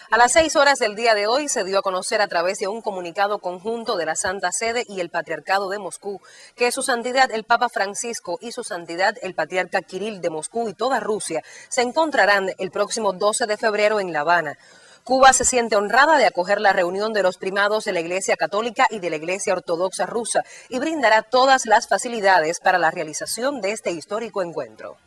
A las 6 horas del día de hoy se dio a conocer a través de un comunicado conjunto de la Santa Sede y el Patriarcado de Moscú que Su Santidad el Papa Francisco y Su Santidad el Patriarca Kirill de Moscú y toda Rusia se encontrarán el próximo 12 de febrero en La Habana. Cuba se siente honrada de acoger la reunión de los primados de la Iglesia Católica y de la Iglesia Ortodoxa rusa y brindará todas las facilidades para la realización de este histórico encuentro.